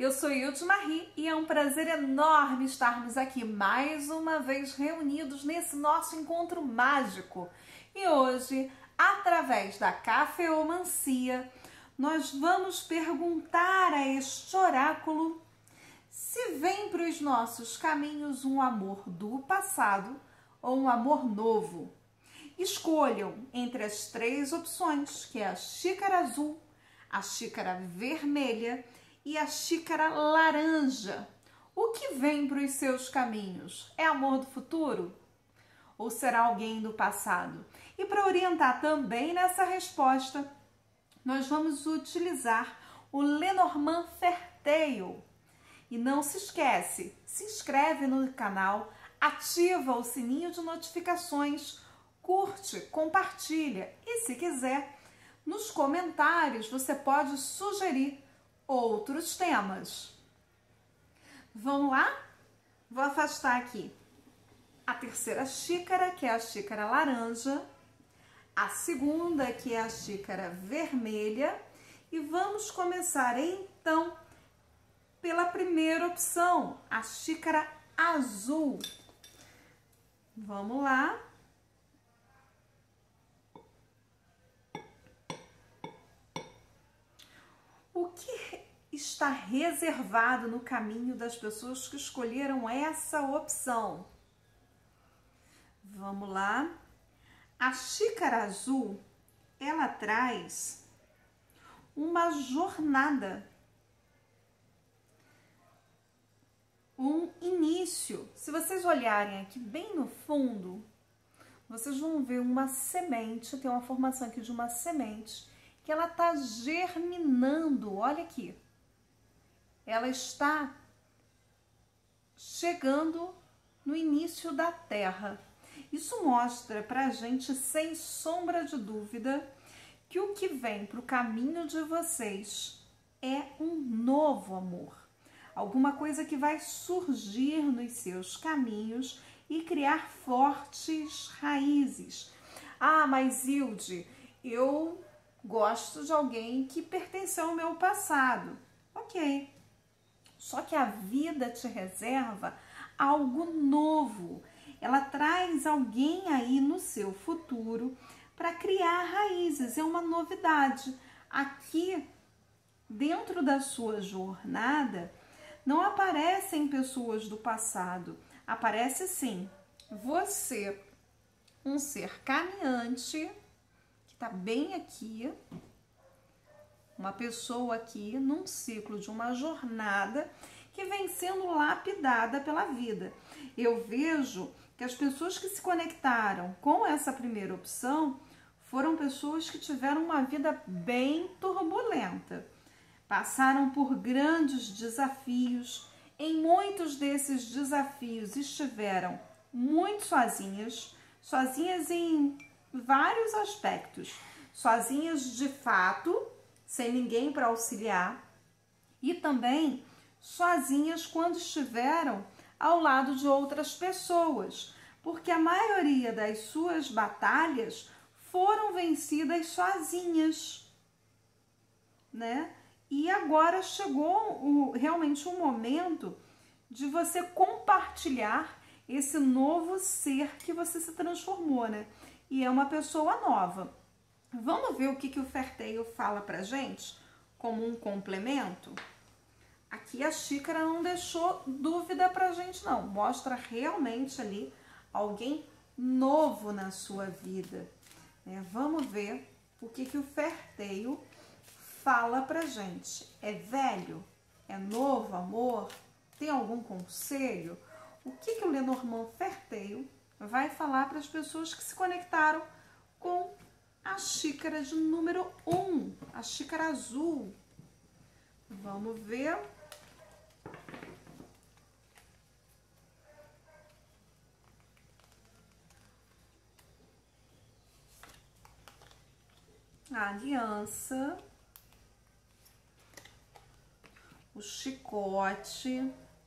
eu sou Ilde Marie e é um prazer enorme estarmos aqui mais uma vez reunidos nesse nosso encontro mágico. E hoje, através da cafeomancia, nós vamos perguntar a este oráculo se vem para os nossos caminhos um amor do passado ou um amor novo. Escolham entre as três opções, que é a xícara azul, a xícara vermelha e a xícara laranja. O que vem para os seus caminhos? É amor do futuro? Ou será alguém do passado? E para orientar também nessa resposta, nós vamos utilizar o Lenormand Fairtail. E não se esquece, se inscreve no canal, ativa o sininho de notificações, curte, compartilha e se quiser, nos comentários você pode sugerir outros temas. Vamos lá? Vou afastar aqui a terceira xícara, que é a xícara laranja, a segunda, que é a xícara vermelha, e vamos começar então pela primeira opção, a xícara azul. Vamos lá. O que está reservado no caminho das pessoas que escolheram essa opção? Vamos lá. A xícara azul, ela traz uma jornada, um início. Se vocês olharem aqui bem no fundo, vocês vão ver uma semente, tem uma formação aqui de uma semente, que ela está germinando, olha aqui. Ela está chegando no início da terra. Isso mostra pra gente, sem sombra de dúvida, que o que vem para o caminho de vocês é um novo amor. Alguma coisa que vai surgir nos seus caminhos e criar fortes raízes. Ah, mas Ilde, eu gosto de alguém que pertenceu ao meu passado. Ok. Só que a vida te reserva algo novo. Ela traz alguém aí no seu futuro para criar raízes. É uma novidade. Aqui, dentro da sua jornada, não aparecem pessoas do passado. Aparece sim você, um ser caminhante, tá bem aqui, uma pessoa aqui num ciclo de uma jornada que vem sendo lapidada pela vida. Eu vejo que as pessoas que se conectaram com essa primeira opção foram pessoas que tiveram uma vida bem turbulenta, passaram por grandes desafios. Em muitos desses desafios estiveram muito sozinhas em vários aspectos, sozinhas de fato, sem ninguém para auxiliar, e também sozinhas quando estiveram ao lado de outras pessoas, porque a maioria das suas batalhas foram vencidas sozinhas, né? E agora chegou realmente o momento de você compartilhar esse novo ser que você se transformou, né? E é uma pessoa nova. Vamos ver o que o Fairtail fala pra gente como um complemento? Aqui a xícara não deixou dúvida pra gente não. Mostra realmente ali alguém novo na sua vida. Vamos ver o que o Fairtail fala pra gente. É velho? É novo amor? Tem algum conselho? O que o Lenormand Fairtail vai falar para as pessoas que se conectaram com a xícara de número 1, a xícara azul? Vamos ver. A aliança, o chicote,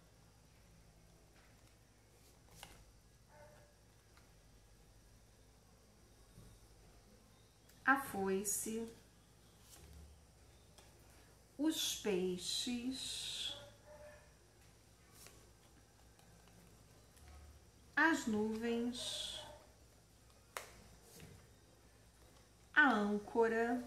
a foice, os peixes, as nuvens, a âncora,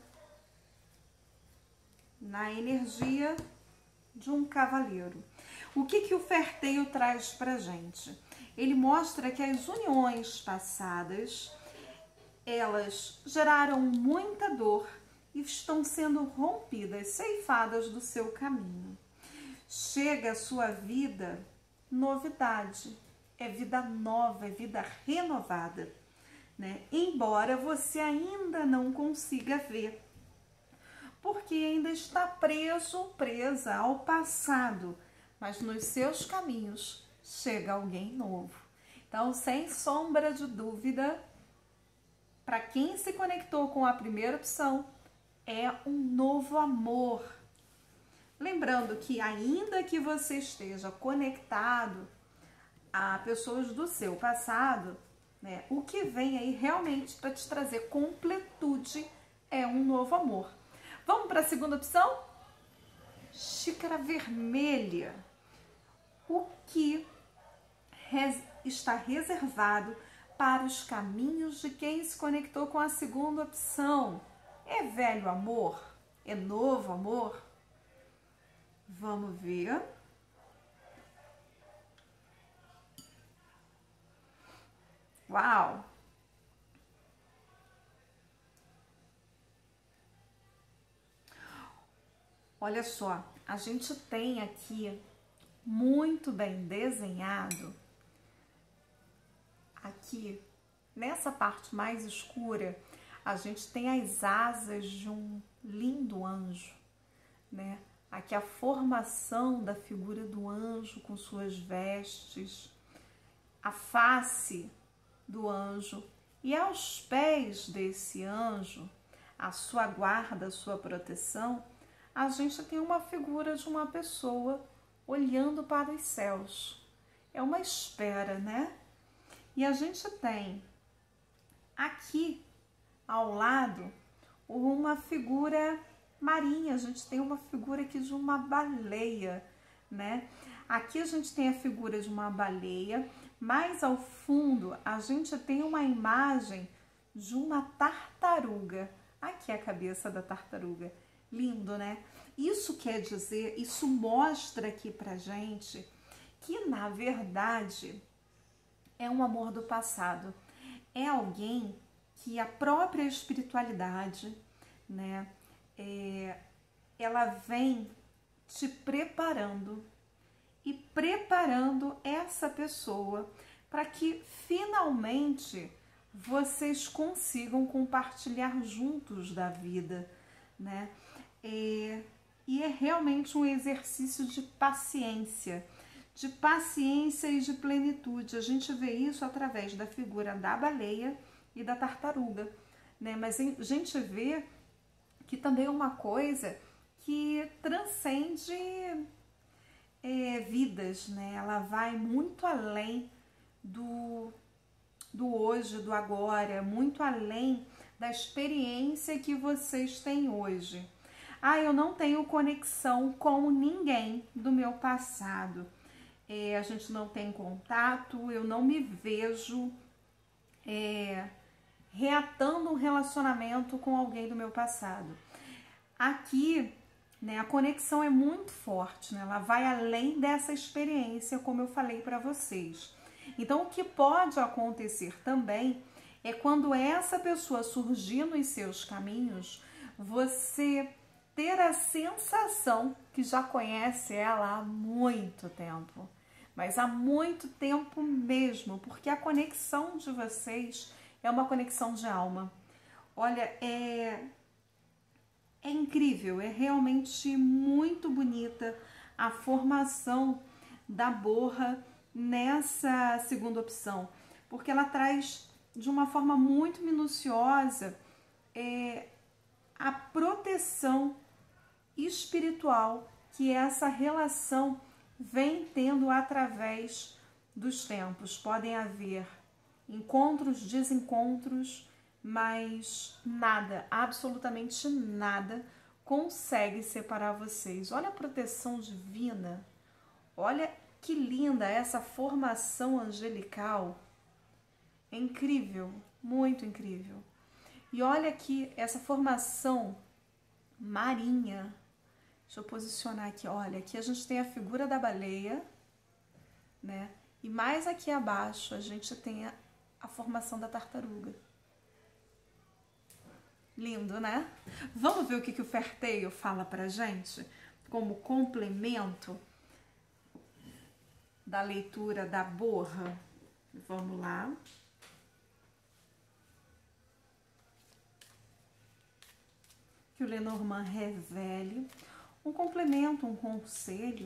na energia de um cavaleiro. O que o ferteio traz pra gente? Ele mostra que as uniões passadas, elas geraram muita dor e estão sendo rompidas, ceifadas do seu caminho. Chega a sua vida novidade, é vida nova, é vida renovada, né? Embora você ainda não consiga ver, porque ainda está presa ao passado, mas nos seus caminhos chega alguém novo. Então, sem sombra de dúvida, para quem se conectou com a primeira opção, é um novo amor. Lembrando que ainda que você esteja conectado a pessoas do seu passado, né, o que vem aí realmente para te trazer completude é um novo amor. Vamos para a segunda opção? Xícara vermelha. O que está reservado para os caminhos de quem se conectou com a segunda opção? É velho amor? É novo amor? Vamos ver. Uau! Olha só, a gente tem aqui muito bem desenhado, aqui nessa parte mais escura, a gente tem as asas de um lindo anjo, né? Aqui a formação da figura do anjo com suas vestes, a face do anjo e aos pés desse anjo, a sua guarda, a sua proteção, a gente tem uma figura de uma pessoa olhando para os céus. É uma espera, né? E a gente tem aqui ao lado uma figura marinha, a gente tem uma figura aqui de uma baleia, né? Aqui a gente tem a figura de uma baleia, mais ao fundo a gente tem uma imagem de uma tartaruga. Aqui é a cabeça da tartaruga. Lindo, né? Isso quer dizer, isso mostra aqui pra gente que, na verdade, é um amor do passado. É alguém que a própria espiritualidade, né, ela vem te preparando e preparando essa pessoa para que finalmente vocês consigam compartilhar juntos da vida, né? E é realmente um exercício de paciência e de plenitude. A gente vê isso através da figura da baleia e da tartaruga, né? Mas a gente vê que também é uma coisa que transcende vidas, né? Ela vai muito além do hoje, do agora, muito além da experiência que vocês têm hoje. Ah, eu não tenho conexão com ninguém do meu passado. A gente não tem contato, eu não me vejo reatando um relacionamento com alguém do meu passado. Aqui, né, a conexão é muito forte, né? Ela vai além dessa experiência, como eu falei para vocês. Então, o que pode acontecer também é quando essa pessoa surgir nos seus caminhos, você ter a sensação que já conhece ela há muito tempo, mas há muito tempo mesmo, porque a conexão de vocês é uma conexão de alma. Olha, é incrível, é realmente muito bonita a formação da borra nessa segunda opção, porque ela traz de uma forma muito minuciosa a proteção espiritual que essa relação vem tendo através dos tempos. Podem haver encontros, desencontros, mas nada, absolutamente nada consegue separar vocês. Olha a proteção divina, olha que linda essa formação angelical. É incrível, muito incrível. E olha aqui essa formação marinha. Deixa eu posicionar aqui. Olha, aqui a gente tem a figura da baleia, né? E mais aqui abaixo a gente tem a formação da tartaruga. Lindo, né? Vamos ver o que o Ferteio fala pra gente como complemento da leitura da Borra. Vamos lá. Que o Lenormand revele um complemento, um conselho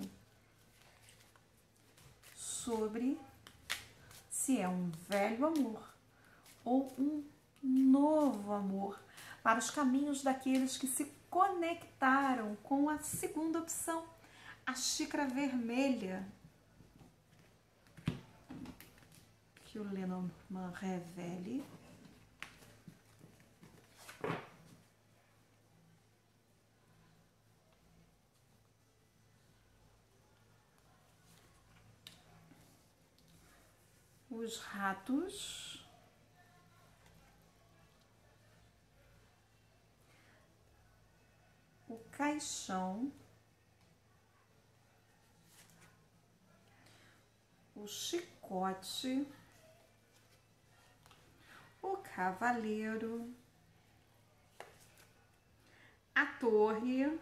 sobre se é um velho amor ou um novo amor para os caminhos daqueles que se conectaram com a segunda opção, a xícara vermelha. Que o Lenormand revele. Os ratos, o caixão, o chicote, o cavaleiro, a torre,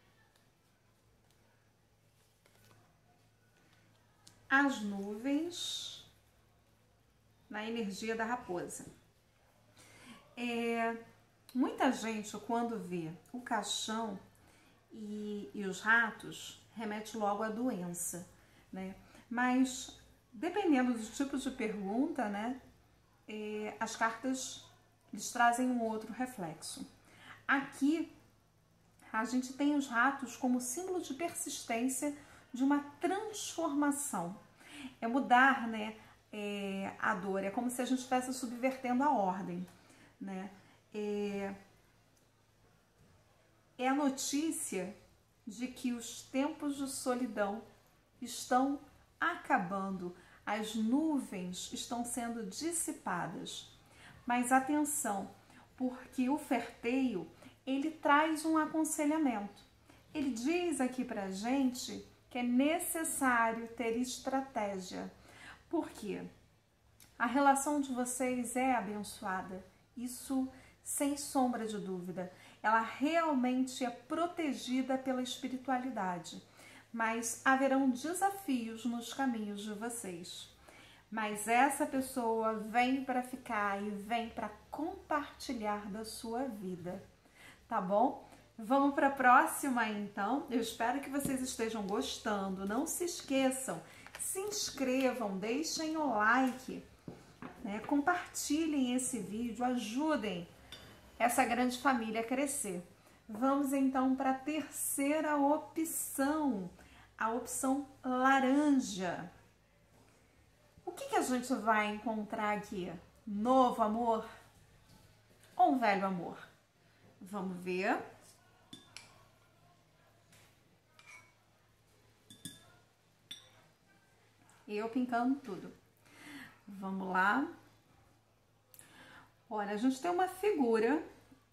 as nuvens, na energia da raposa. Muita gente, quando vê o caixão e os ratos, remete logo à doença, né? Mas, dependendo do tipo de pergunta, né, as cartas lhes trazem um outro reflexo. Aqui, a gente tem os ratos como símbolo de persistência de uma transformação. É mudar, né, a dor. É como se a gente estivesse subvertendo a ordem, né? É a notícia de que os tempos de solidão estão acabando, as nuvens estão sendo dissipadas. Mas atenção, porque o Ferteio, ele traz um aconselhamento. Ele diz aqui pra gente que é necessário ter estratégia. Por quê? A relação de vocês é abençoada. Isso sem sombra de dúvida. Ela realmente é protegida pela espiritualidade. Mas haverão desafios nos caminhos de vocês. Mas essa pessoa vem para ficar e vem para compartilhar da sua vida. Tá bom? Vamos para a próxima, então. Eu espero que vocês estejam gostando. Não se esqueçam, se inscrevam, deixem o like, né? Compartilhem esse vídeo, ajudem essa grande família a crescer. Vamos, então, para a terceira opção, a opção laranja. O que a gente vai encontrar aqui? Novo amor ou um velho amor? Vamos ver. Eu pintando tudo. Vamos lá. Olha, a gente tem uma figura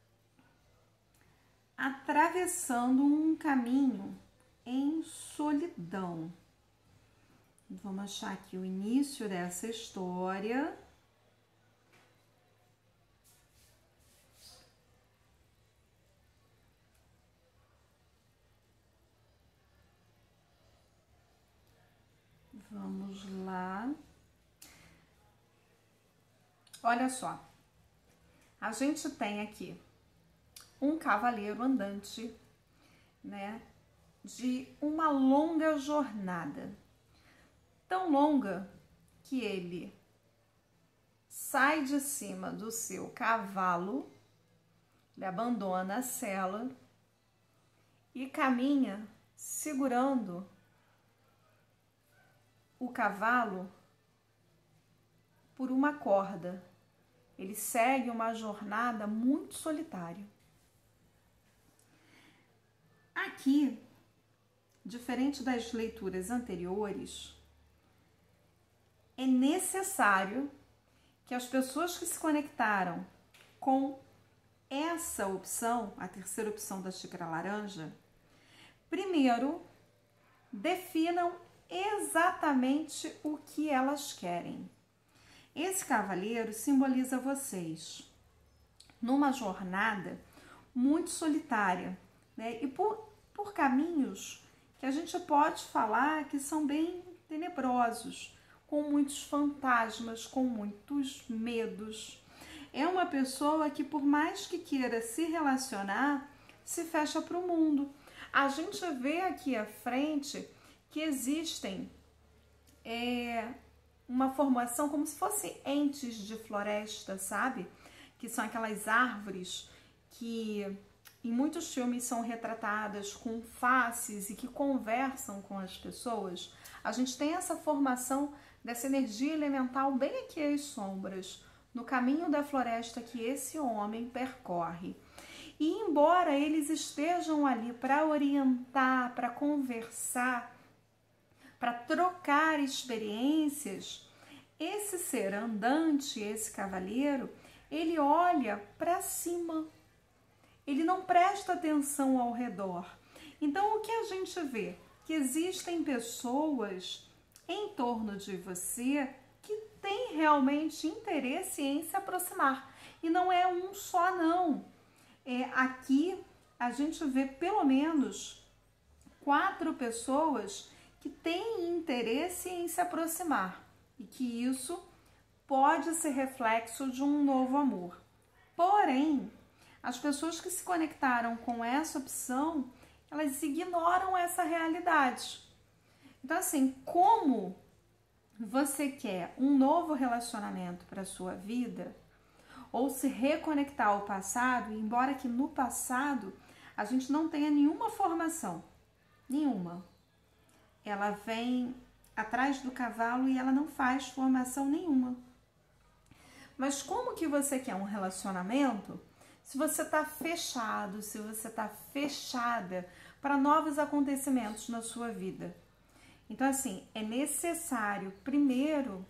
atravessando um caminho em solidão. Vamos achar aqui o início dessa história. Vamos lá. Olha só. A gente tem aqui um cavaleiro andante, né, de uma longa jornada. Tão longa que ele sai de cima do seu cavalo, ele abandona a sela e caminha segurando o cavalo por uma corda. Ele segue uma jornada muito solitária. Aqui, diferente das leituras anteriores, é necessário que as pessoas que se conectaram com essa opção, a terceira opção da xícara laranja, primeiro definam exatamente o que elas querem. Esse cavaleiro simboliza vocês numa jornada muito solitária, né? E por caminhos que a gente pode falar que são bem tenebrosos, com muitos fantasmas, com muitos medos. É uma pessoa que, por mais que queira se relacionar, se fecha para o mundo. A gente vê aqui à frente que existem uma formação como se fosse entes de floresta, sabe? Que são aquelas árvores que em muitos filmes são retratadas com faces e que conversam com as pessoas. A gente tem essa formação dessa energia elemental bem aqui às sombras, no caminho da floresta que esse homem percorre. E embora eles estejam ali para orientar, para conversar, para trocar experiências, esse ser andante, esse cavaleiro, ele olha para cima. Ele não presta atenção ao redor. Então, o que a gente vê? Que existem pessoas em torno de você que têm realmente interesse em se aproximar. E não é um só, não. Aqui a gente vê pelo menos 4 pessoas que têm interesse em se aproximar. E que isso pode ser reflexo de um novo amor. Porém, as pessoas que se conectaram com essa opção, elas ignoram essa realidade. Então, assim, como você quer um novo relacionamento para a sua vida, ou se reconectar ao passado, embora que no passado a gente não tenha nenhuma formação, nenhuma. Ela vem atrás do cavalo e ela não faz formação nenhuma. Mas como que você quer um relacionamento se você está fechado, se você está fechada para novos acontecimentos na sua vida? Então, assim, é necessário primeiro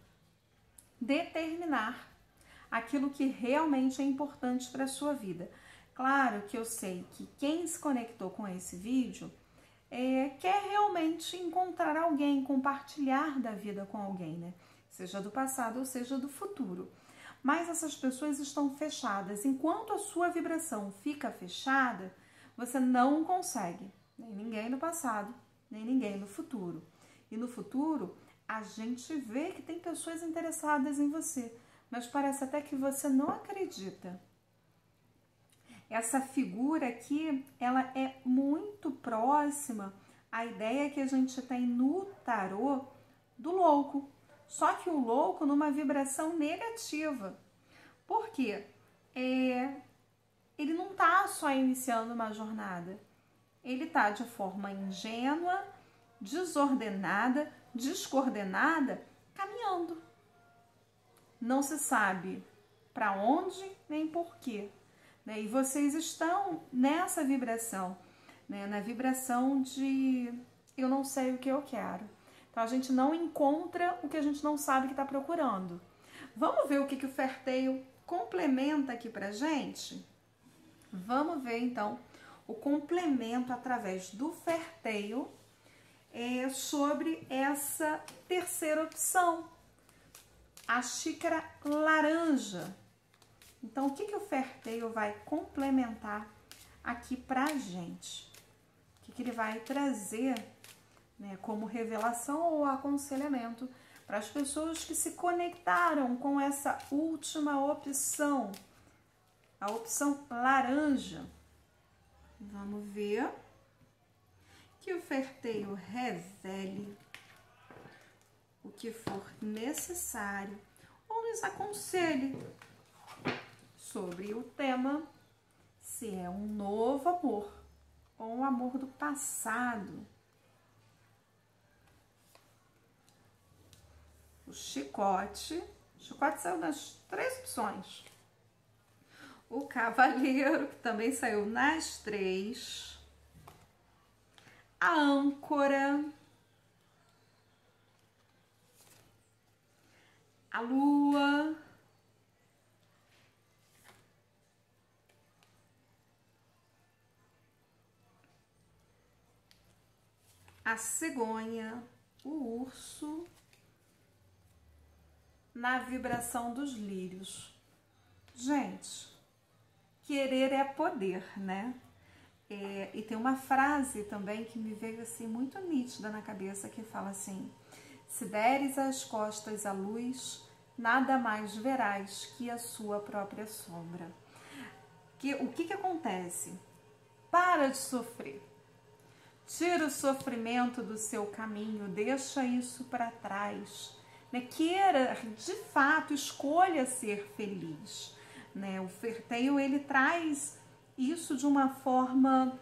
determinar aquilo que realmente é importante para a sua vida. Claro que eu sei que quem se conectou com esse vídeo quer realmente encontrar alguém, compartilhar da vida com alguém, né? Seja do passado ou seja do futuro. Mas essas pessoas estão fechadas. Enquanto a sua vibração fica fechada, você não consegue nem ninguém no passado, nem ninguém no futuro. E no futuro, a gente vê que tem pessoas interessadas em você, mas parece até que você não acredita. Essa figura aqui, ela é muito próxima à ideia que a gente tem no tarô do louco. Só que o louco numa vibração negativa. Por quê? Ele não está só iniciando uma jornada. Ele está de forma ingênua, desordenada, descoordenada, caminhando. Não se sabe para onde nem porquê. Né? E vocês estão nessa vibração, né? Na vibração de eu não sei o que eu quero. Então, a gente não encontra o que a gente não sabe que está procurando. Vamos ver o que o Fairy complementa aqui pra gente? Vamos ver, então, o complemento através do Fairy sobre essa terceira opção, a xícara laranja. Então, o que o Fairy vai complementar aqui pra gente? O que ele vai trazer, né, como revelação ou aconselhamento para as pessoas que se conectaram com essa última opção, a opção laranja. Vamos ver que o Fairy revele o que for necessário ou nos aconselhe sobre o tema, se é um novo amor ou um amor do passado. O chicote saiu nas 3 opções. O cavaleiro, que também saiu nas 3. A âncora. a lua, a cegonha, o urso, na vibração dos lírios. Gente, querer é poder, né? E tem uma frase também que me veio assim muito nítida na cabeça, que fala assim: se deres as costas à luz, nada mais verás que a sua própria sombra. O que acontece? Para de sofrer. Tira o sofrimento do seu caminho, deixa isso para trás. Né? Queira, de fato, escolha ser feliz. Né? O Fairy Tail, ele traz isso de uma forma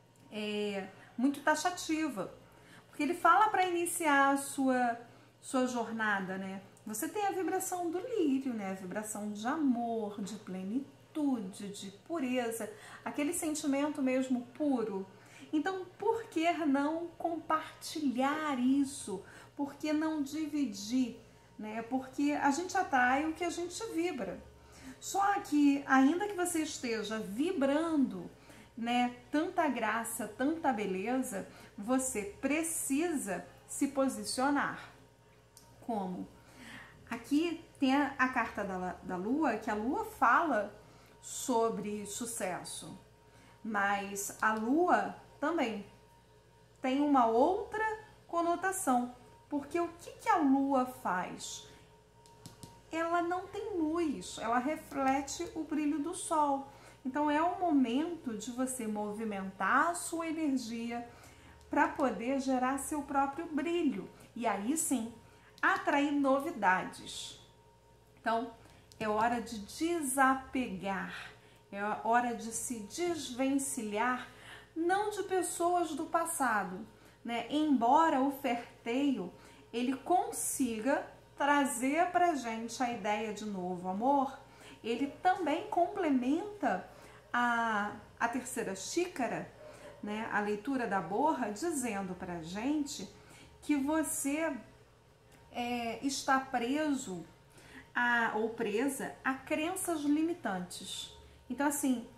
muito taxativa, porque ele fala para iniciar a sua jornada, né? Você tem a vibração do lírio, né? A vibração de amor, de plenitude, de pureza, aquele sentimento mesmo puro. Então, por que não compartilhar isso? Por que não dividir? Né? Porque a gente atrai o que a gente vibra. Só que, ainda que você esteja vibrando, né, tanta graça, tanta beleza, você precisa se posicionar. Como? Aqui tem a carta da Lua, que a Lua fala sobre sucesso, mas a Lua também tem uma outra conotação, porque o que a Lua faz? Ela não tem luz, ela reflete o brilho do Sol. Então é o momento de você movimentar a sua energia para poder gerar seu próprio brilho e aí sim atrair novidades. Então é hora de desapegar, é hora de se desvencilhar, não de pessoas do passado, né? Embora o Fairy Tail ele consiga trazer pra gente a ideia de novo amor, ele também complementa a terceira xícara, né, a leitura da borra, dizendo pra gente que você está preso ou presa a crenças limitantes. Então assim,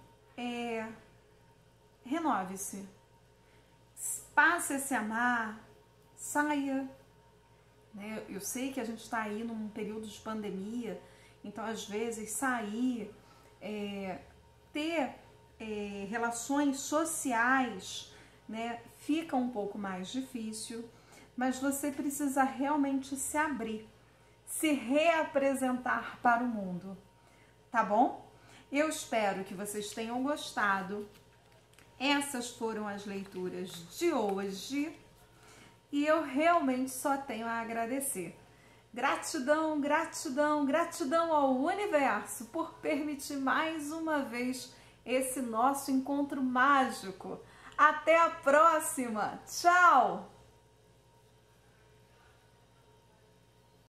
renove-se, passe a se amar, saia. Eu sei que a gente está aí num período de pandemia, então às vezes sair, ter relações sociais, né, fica um pouco mais difícil, mas você precisa realmente se abrir, se reapresentar para o mundo, tá bom? Eu espero que vocês tenham gostado. Essas foram as leituras de hoje. E eu realmente só tenho a agradecer. Gratidão, gratidão, gratidão ao universo por permitir mais uma vez esse nosso encontro mágico. Até a próxima! Tchau!